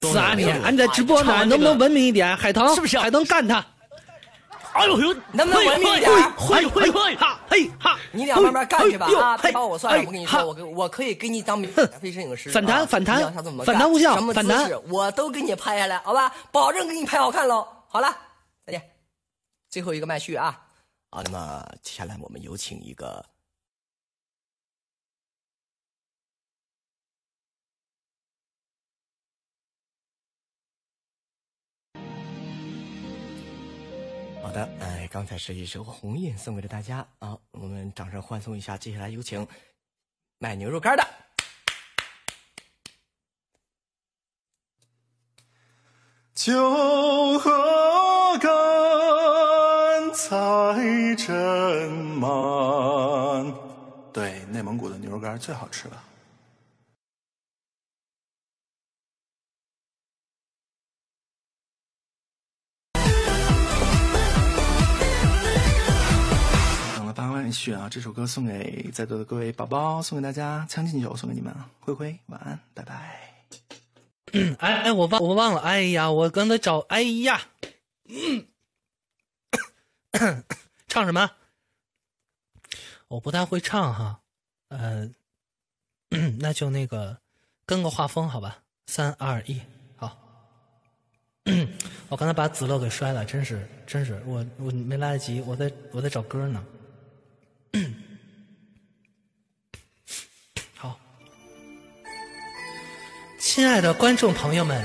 是啊，你俺在直播呢，能不能文明一点？海棠是不是还能干他？ 哎呦呦，能不能文明一点？ 会哈嘿哈！ 你俩慢慢干去吧啊！别把我算上，我跟你说，我可以给你当免费摄影师。 反弹无效， 什么姿势我都给你拍下来，好吧？保证给你拍好看喽。好了，再见。最后一个麦序啊！好，那么接下来我们有请一个。好的，刚才是一首《红印》送给了大家啊，我们掌声欢送一下。接下来有请卖牛肉干的。 酒和干菜真满，对，内蒙古的牛肉干最好吃了。8万续啊！这首歌送给在座的各位宝宝，送给大家，将进酒送给你们。灰灰，晚安，拜拜。 我忘了，哎呀，我刚才找，哎呀，唱什么？我不太会唱哈，那就那个跟个画风好吧，3、2、1，好。我刚才把子乐给摔了，真是，我没来得及，我在找歌呢。好，亲爱的观众朋友们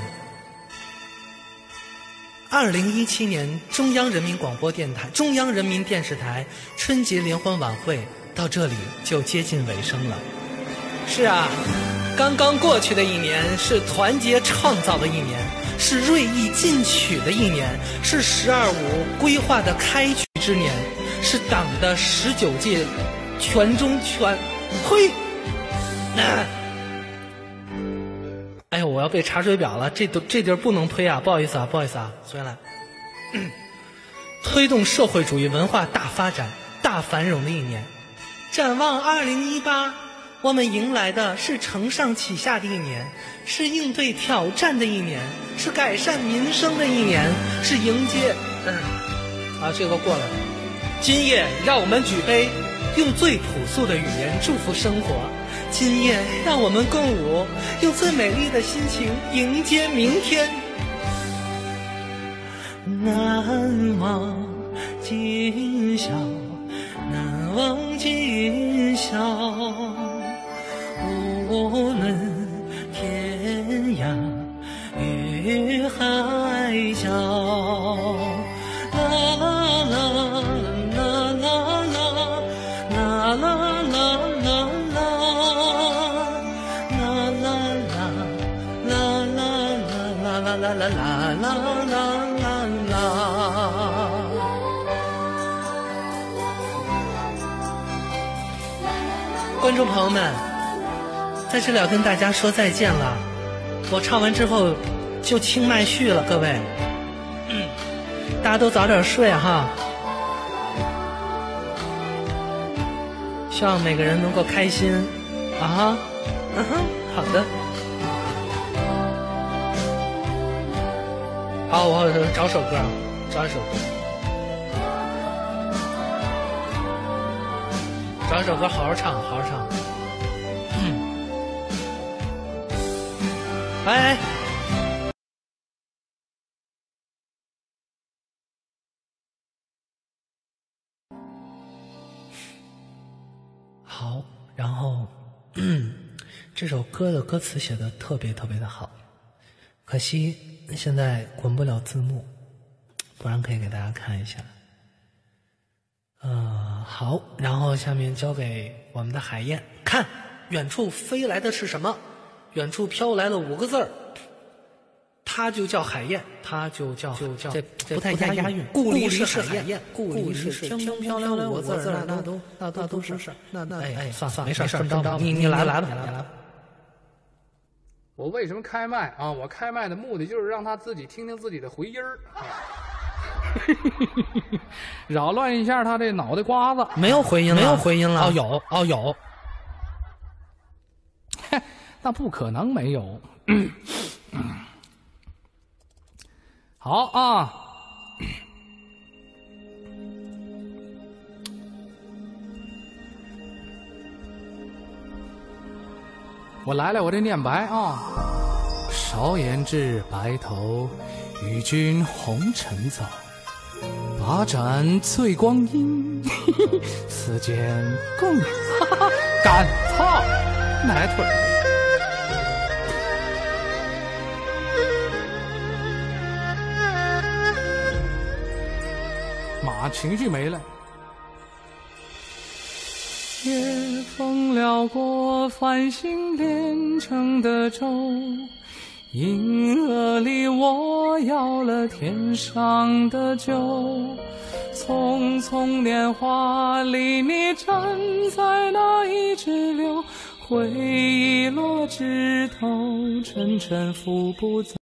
，2017年中央人民广播电台、中央人民电视台春节联欢晚会到这里就接近尾声了。是啊，刚刚过去的一年是团结创造的一年，是锐意进取的一年，是“12·5”规划的开局之年，是党的19届全中全呸！哎呦，我要背查水表了，这地儿不能推啊，不好意思啊，随来。推动社会主义文化大发展、大繁荣的一年。展望2018，我们迎来的是承上启下的一年，是应对挑战的一年，是改善民生的一年，是迎接这个过了。今夜让我们举杯，用最朴素的语言祝福生活。今夜让我们共舞，用最美丽的心情迎接明天。难忘今宵，难忘今宵，无论天涯与海角。啦啦啦啦啦啦啦啦啦啦！观众朋友们，在这里要跟大家说再见了。我唱完之后就清麦序了，各位，大家都早点睡哈。希望每个人能够开心啊！好的。好，我找首歌，找一首歌，好好唱，好好唱。哎，好，然后，这首歌的歌词写的特别的好，可惜现在滚不了字幕，不然可以给大家看一下。好，然后下面交给我们的海燕，看远处飞来的是什么？远处飘来了5个字儿，它就叫海燕，它就叫这不太押韵。故里是海燕，故里是飘来了5个字儿，那都是事儿。那算了，没事，这么着，你来吧。 我为什么开麦啊？我开麦的目的就是让他自己听听自己的回音儿，扰乱一下他这脑袋瓜子。 没有回音了，有， 那不可能没有。 好啊。我来了，我这念白啊。少焉知白头，与君红尘走。把盏醉光阴，似见共干操，哪腿儿？马情绪没了。夜风撩过繁星连成的舟，银河里我要了天上的酒。匆匆年华里，你站在那一支柳，回忆落枝头，沉沉拂不走。